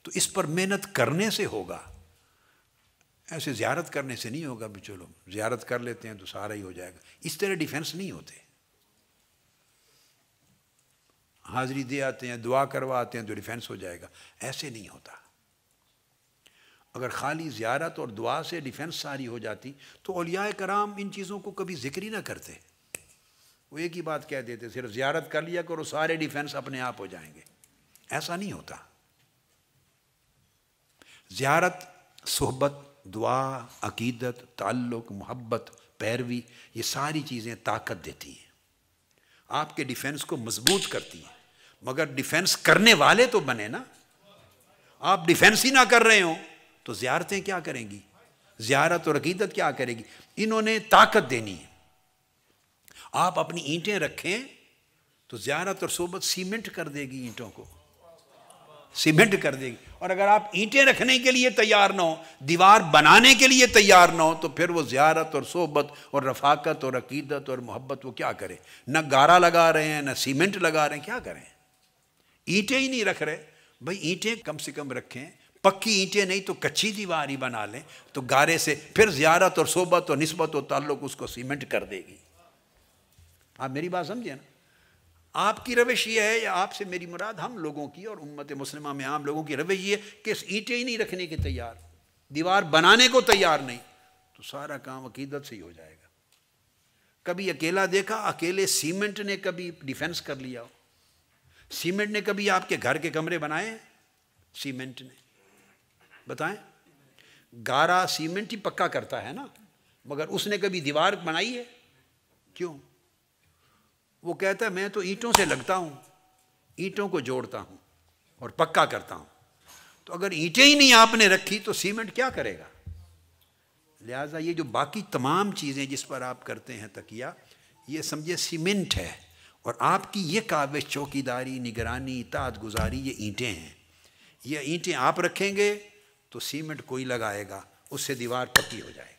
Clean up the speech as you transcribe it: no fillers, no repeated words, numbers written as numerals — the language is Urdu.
تو اس پر محنت کرنے سے ہوگا، ایسے زیارت کرنے سے نہیں ہوگا بھی چلو زیارت کر لیتے ہیں تو سارا ہی ہو جائے گا. اس طرح ڈیفنس نہیں ہوتے. حاضری دے آتے ہیں، دعا کروا آتے ہیں تو ڈیفنس ہو جائے گا، ایسے نہیں ہوتا. اگر خالی زیارت اور دعا سے ڈیفنس ساری ہو جاتی تو اولیاء کرام ان چیزوں کو کبھی ذکر ہی نہ کرتے. وہ ایک ہی بات کہہ دیتے صرف زیارت کر لیا کرو سارے ڈیفنس اپنے آپ ہو جائیں گے. ایسا نہیں ہوتا. زیارت، صحبت، دعا، عقیدت، تعلق، محبت، پیروی، یہ ساری چیزیں طاقت دیتی ہیں، آپ کے ڈیفنس کو مضبوط کرتی ہیں. مگر ڈیفنس کرنے والے تو بنے نا. آپ ڈیفنس ہی نہ کر رہے ہوں تو زیارتیں کیا کریں گی، زیارت اور عقیدت کیا کرے گی. انہوں نے طاقت دینی ہے. آپ اپنی اینٹیں رکھیں تو زیارت اور صحبت سیمنٹ کر دے گی، اینٹوں کو سیمنٹ کر دے گی. اور اگر آپ اینٹیں رکھنے کے لیے تیار نہ ہو، دیوار بنانے کے لیے تیار نہ ہو، تو پھر وہ زیارت اور صحبت اور رفاقت اور عقیدت اور محبت وہ کیا کرے. نہ گارا لگا رہے ہیں نہ سیمنٹ لگا رہے ہیں، کیا کریں. اینٹیں ہی نہیں رکھ رہے. بھائی اینٹیں کم سے کم رکھیں، پکی اینٹیں نہیں تو کچی دیوار ہی بنا لیں، تو گارے سے پھر زیارت اور صحبت اور نسبت اور تعلق اس کو سیمنٹ کر دے گی. آپ میری بات سمجھیں نا. آپ کی روش یہ ہے، یا آپ سے میری مراد ہم لوگوں کی اور امت مسلمہ میں عام لوگوں کی روش یہ ہے کہ اس اینٹیں ہی نہیں رکھنے کے تیار، دیوار بنانے کو تیار نہیں، تو سارا کام عقیدت سے ہی ہو جائے گا. کبھی اکیلا دیکھا، اکیلے سیمنٹ نے کبھی ڈیفنس کر لیا ہو؟ سیمنٹ نے کبھی آپ کے گھر کے کمرے بنائے ہیں؟ سیمنٹ نے بتائیں. گارا سیمنٹ ہی پکا کرتا ہے نا، مگر اس نے کبھی دیوار بنائی ہے؟ کیوں؟ وہ کہتا ہے میں تو اینٹوں سے لگتا ہوں، اینٹوں کو جوڑتا ہوں اور پکا کرتا ہوں. تو اگر اینٹیں ہی نہیں آپ نے رکھی تو سیمنٹ کیا کرے گا. لہٰذا یہ جو باقی تمام چیزیں جس پر آپ کرتے ہیں تکیہ، یہ سمجھے سیمنٹ ہے، اور آپ کی یہ کاوش، چوکیداری، نگرانی، اطاعت گزاری، یہ اینٹیں ہیں. یہ اینٹیں آپ رکھیں گے تو سیمنٹ کوئی لگائے گا، اس سے دیوار پکی ہو جائے گی.